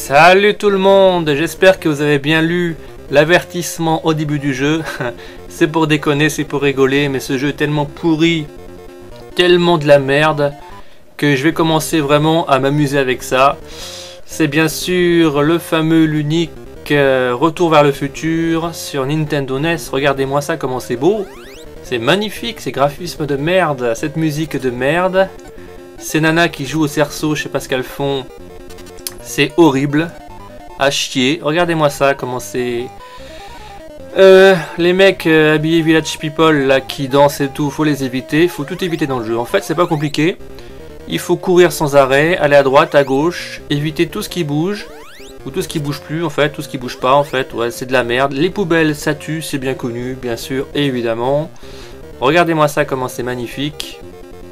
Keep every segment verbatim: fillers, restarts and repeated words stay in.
Salut tout le monde, j'espère que vous avez bien lu l'avertissement au début du jeu. C'est pour déconner, c'est pour rigoler, mais ce jeu est tellement pourri, tellement de la merde, que je vais commencer vraiment à m'amuser avec ça. C'est bien sûr le fameux, l'unique euh, Retour vers le futur sur Nintendo N E S. Regardez-moi ça, comment c'est beau. C'est magnifique, ces graphismes de merde, cette musique de merde. Ces nanas qui jouent au cerceau, je sais pas ce qu'elles font. C'est horrible, à chier. Regardez-moi ça, comment c'est... Euh, les mecs euh, habillés Village People là qui dansent et tout, faut les éviter, faut tout éviter dans le jeu. En fait, c'est pas compliqué. Il faut courir sans arrêt, aller à droite, à gauche, éviter tout ce qui bouge ou tout ce qui bouge plus en fait, tout ce qui bouge pas en fait. Ouais, c'est de la merde. Les poubelles, ça tue, c'est bien connu, bien sûr, et évidemment. Regardez-moi ça, comment c'est magnifique.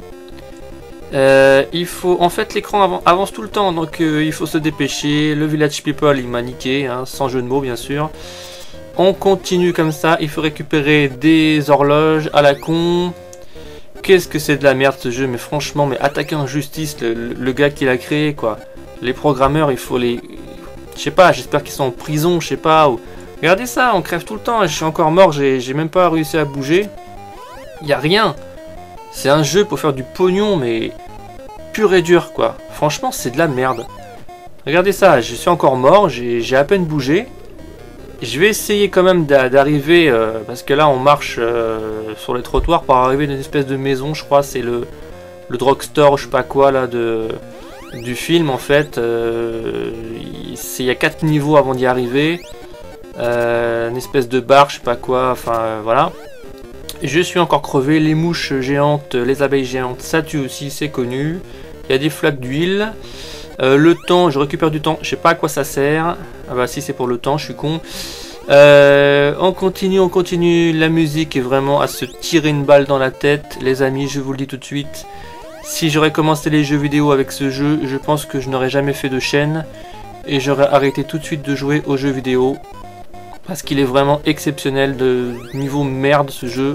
Euh, il faut, en fait, l'écran av avance tout le temps, donc euh, il faut se dépêcher. Le Village People, il m'a niqué, hein, sans jeu de mots bien sûr. On continue comme ça. Il faut récupérer des horloges à la con. Qu'est-ce que c'est de la merde ce jeu, mais franchement, mais attaquer en justice le, le, le gars qui l'a créé, quoi. Les programmeurs, il faut les, je sais pas, j'espère qu'ils sont en prison, je sais pas. Ou... Regardez ça, on crève tout le temps. Je suis encore mort, j'ai même pas réussi à bouger. Il y a rien. C'est un jeu pour faire du pognon, mais pur et dur, quoi. Franchement, c'est de la merde. Regardez ça, je suis encore mort, j'ai à peine bougé. Je vais essayer quand même d'arriver, euh, parce que là, on marche euh, sur les trottoirs pour arriver à une espèce de maison, je crois. C'est le, le drugstore, je sais pas quoi, là, de, du film, en fait. Euh, il y a quatre niveaux avant d'y arriver. Euh, une espèce de bar, je sais pas quoi, enfin, euh, voilà. Je suis encore crevé, les mouches géantes, les abeilles géantes, ça tue aussi, c'est connu. Il y a des flaques d'huile. Euh, le temps, je récupère du temps, je sais pas à quoi ça sert. Ah bah si, c'est pour le temps, je suis con. Euh, on continue, on continue. La musique est vraiment à se tirer une balle dans la tête. Les amis, je vous le dis tout de suite. Si j'aurais commencé les jeux vidéo avec ce jeu, je pense que je n'aurais jamais fait de chaîne. Et j'aurais arrêté tout de suite de jouer aux jeux vidéo. Parce qu'il est vraiment exceptionnel, de niveau merde ce jeu.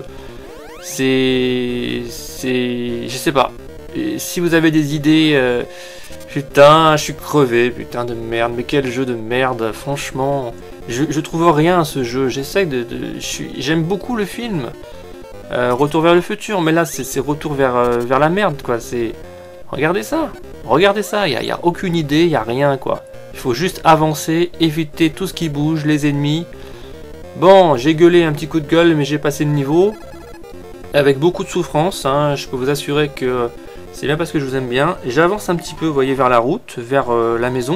C'est... c'est... je sais pas. Et si vous avez des idées... Euh, putain, je suis crevé, putain de merde. Mais quel jeu de merde, franchement. Je, je trouve rien à ce jeu. J'essaie de... de j'aime beaucoup le film. Euh, Retour vers le futur. Mais là, c'est retour vers, euh, vers la merde, quoi. C'est... Regardez ça. Regardez ça. Il n'y a, y a aucune idée, il n'y a rien, quoi. Il faut juste avancer, éviter tout ce qui bouge, les ennemis. Bon, j'ai gueulé un petit coup de gueule, mais j'ai passé le niveau. Avec beaucoup de souffrance, hein. Je peux vous assurer que c'est bien parce que je vous aime bien. J'avance un petit peu, vous voyez, vers la route, vers euh, la maison.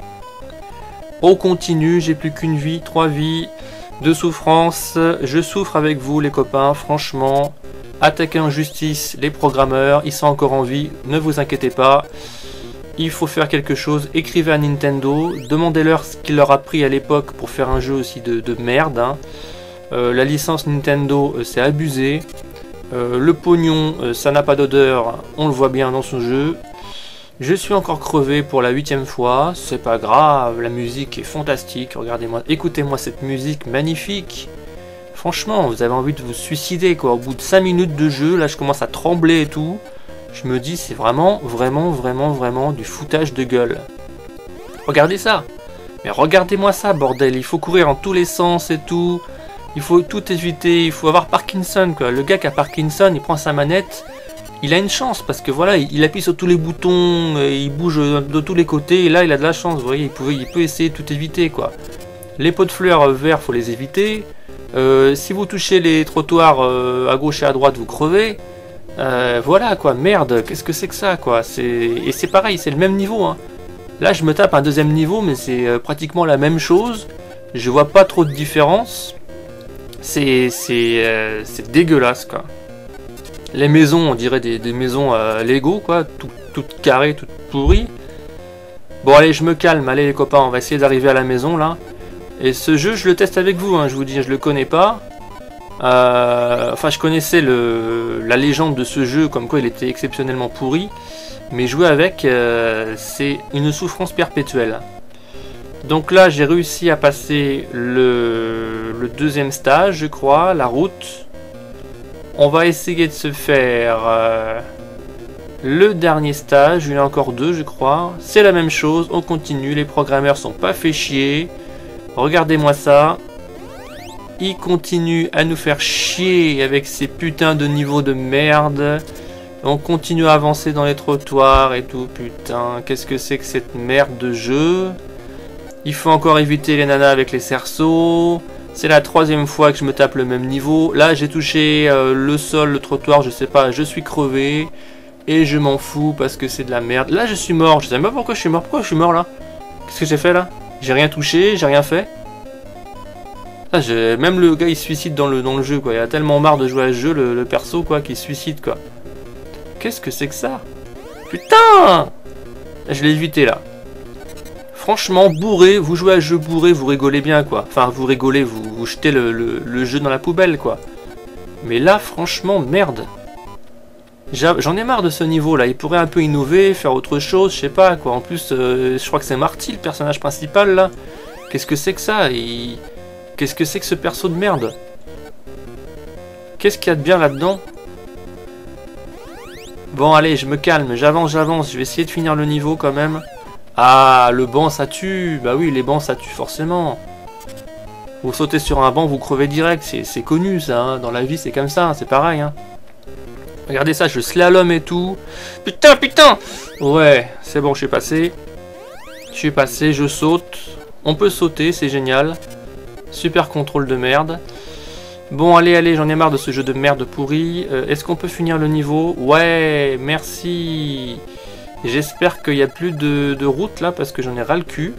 On continue, j'ai plus qu'une vie, trois vies de souffrance. Je souffre avec vous, les copains, franchement. Attaquez en justice les programmeurs, ils sont encore en vie, ne vous inquiétez pas. Il faut faire quelque chose, écrivez à Nintendo, demandez-leur ce qu'il leur a pris à l'époque pour faire un jeu aussi de, de merde. Hein. Euh, la licence Nintendo, euh, c'est abusé. Euh, le pognon, euh, ça n'a pas d'odeur, on le voit bien dans ce jeu. Je suis encore crevé pour la huitième fois, c'est pas grave, la musique est fantastique, regardez-moi, écoutez-moi cette musique magnifique. Franchement, vous avez envie de vous suicider, quoi. Au bout de cinq minutes de jeu, là je commence à trembler et tout. Je me dis, c'est vraiment, vraiment, vraiment, vraiment du foutage de gueule. Regardez ça. Mais regardez-moi ça, bordel. Il faut courir en tous les sens et tout. Il faut tout éviter. Il faut avoir Parkinson, quoi. Le gars qui a Parkinson, il prend sa manette. Il a une chance parce que voilà, il appuie sur tous les boutons. Il bouge de tous les côtés. Et là, il a de la chance. Vous voyez, il, pouvait, il peut essayer de tout éviter, quoi. Les pots de fleurs verts, faut les éviter. Euh, si vous touchez les trottoirs euh, à gauche et à droite, vous crevez. Euh, voilà quoi, merde, qu'est-ce que c'est que ça quoi, et c'est pareil, c'est le même niveau hein. Là je me tape un deuxième niveau mais c'est euh, pratiquement la même chose. Je vois pas trop de différence. C'est euh, c'est dégueulasse quoi. Les maisons, on dirait des, des maisons euh, Lego quoi, tout, toutes carrées, toutes pourries. Bon allez, je me calme, allez les copains, on va essayer d'arriver à la maison là. Et ce jeu je le teste avec vous hein, je vous dis, je le connais pas. Euh, enfin, je connaissais le, la légende de ce jeu, comme quoi il était exceptionnellement pourri, mais jouer avec, euh, c'est une souffrance perpétuelle. Donc là, j'ai réussi à passer le, le deuxième stage, je crois, la route. On va essayer de se faire... Euh, Le dernier stage, il y en a encore deux je crois. C'est la même chose, on continue, les programmeurs sont pas fait chier. Regardez-moi ça. Ils continuent à nous faire chier avec ces putains de niveaux de merde. On continue à avancer dans les trottoirs et tout, putain. Qu'est-ce que c'est que cette merde de jeu? Il faut encore éviter les nanas avec les cerceaux. C'est la troisième fois que je me tape le même niveau. Là j'ai touché euh, le sol, le trottoir, je sais pas, je suis crevé. Et je m'en fous parce que c'est de la merde. Là je suis mort, je sais même pas pourquoi je suis mort. Pourquoi je suis mort là? Qu'est-ce que j'ai fait là? J'ai rien touché, j'ai rien fait. Ah, même le gars il se suicide dans le, dans le jeu quoi. Il a tellement marre de jouer à ce jeu, le, le perso quoi, qui se suicide quoi. Qu'est-ce que c'est que ça? Putain! Je l'ai évité là. Franchement, bourré, vous jouez à ce jeu bourré, vous rigolez bien quoi. Enfin, vous rigolez, vous, vous jetez le, le, le jeu dans la poubelle quoi. Mais là, franchement, merde. J'en ai marre de ce niveau là, il pourrait un peu innover, faire autre chose, je sais pas quoi. En plus, euh, je crois que c'est Marty le personnage principal là. Qu'est-ce que c'est que ça? Il... Qu'est-ce que c'est que ce perso de merde? Qu'est-ce qu'il y a de bien là-dedans? Bon allez, je me calme, j'avance, j'avance, je vais essayer de finir le niveau quand même. Ah, le banc ça tue, bah oui, les bancs ça tue forcément. Vous sautez sur un banc, vous crevez direct, c'est connu ça, hein. Dans la vie c'est comme ça, c'est pareil hein. Regardez ça, je slalom et tout. Putain, putain! Ouais, c'est bon, je suis passé. Je suis passé, je saute. On peut sauter, c'est génial. Super contrôle de merde. Bon, allez, allez, j'en ai marre de ce jeu de merde pourri. Euh, Est-ce qu'on peut finir le niveau? Ouais, merci. J'espère qu'il n'y a plus de, de route là, parce que j'en ai ras le cul.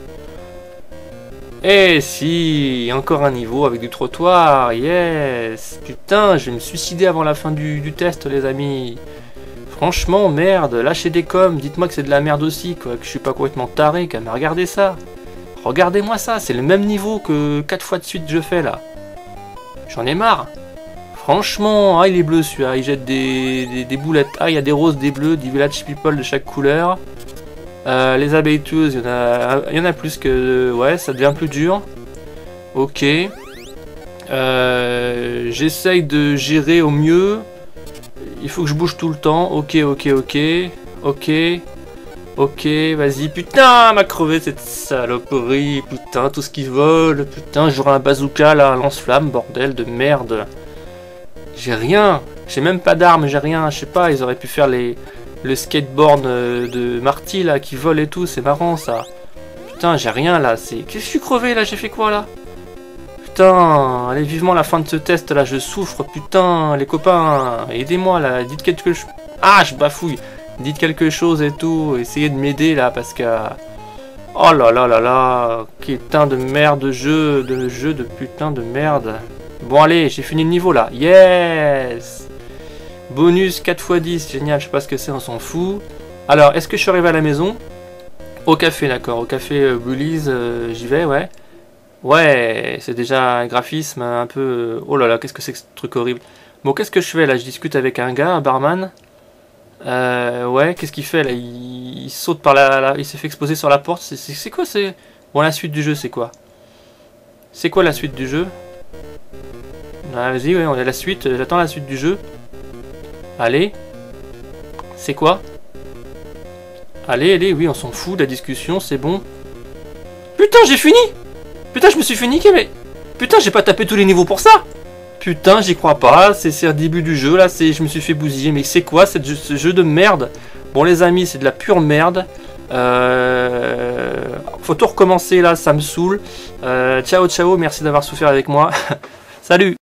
Eh si, encore un niveau avec du trottoir, yes. Putain, je vais me suicider avant la fin du, du test les amis. Franchement, merde, lâchez des coms, dites-moi que c'est de la merde aussi, quoi, que je suis pas complètement taré, quand même, regardez ça. Regardez-moi ça, c'est le même niveau que quatre fois de suite je fais là. J'en ai marre. Franchement, ah il est bleu celui-là, il jette des, des, des boulettes. Ah il y a des roses, des bleus, des village people de chaque couleur. Euh, les abeilles tueuses, il y en a, il y en a plus que... Ouais, ça devient plus dur. Ok. Euh, J'essaye de gérer au mieux. Il faut que je bouge tout le temps. Ok, ok, ok. Ok. Ok, vas-y. Putain, m'a crevé cette saloperie. Putain, tout ce qui vole. Putain, j'aurai un bazooka là, un lance-flamme, bordel de merde. J'ai rien. J'ai même pas d'armes, j'ai rien. Je sais pas, ils auraient pu faire les... le skateboard de Marty là qui vole et tout, c'est marrant ça. Putain, j'ai rien là, c'est... Qu'est-ce que je suis crevé là, j'ai fait quoi là? Putain, allez vivement la fin de ce test là, je souffre, putain, les copains, aidez-moi là, dites quelque chose. Ah, je bafouille. Dites quelque chose et tout, essayez de m'aider là parce que... Oh là là là là, putain de merde de jeu, de jeu de putain de merde. Bon allez, j'ai fini le niveau là, yes. Bonus quatre fois dix, génial, je sais pas ce que c'est, on s'en fout. Alors, est-ce que je suis arrivé à la maison? Au café, d'accord, au café euh, Bullies, euh, j'y vais, ouais. Ouais, c'est déjà un graphisme un peu... Euh, oh là là, qu'est-ce que c'est que ce truc horrible. Bon, qu'est-ce que je fais là? Je discute avec un gars, un barman. Euh, ouais, qu'est-ce qu'il fait là? il... il saute par la... la... Il s'est fait exposer sur la porte, c'est quoi c'est... Bon, la suite du jeu, c'est quoi? C'est quoi la suite du jeu? Ah, vas-y, ouais, on a la suite, j'attends la suite du jeu. Allez. C'est quoi? Allez, allez, oui, on s'en fout de la discussion, c'est bon. Putain, j'ai fini! Putain, je me suis fait niquer, mais... Putain, j'ai pas tapé tous les niveaux pour ça! Putain, j'y crois pas, c'est le début du jeu, là, je me suis fait bousiller. Mais c'est quoi cette, ce jeu de merde? Bon, les amis, c'est de la pure merde. Euh... Faut tout recommencer, là, ça me saoule. Euh, ciao, ciao, merci d'avoir souffert avec moi. Salut!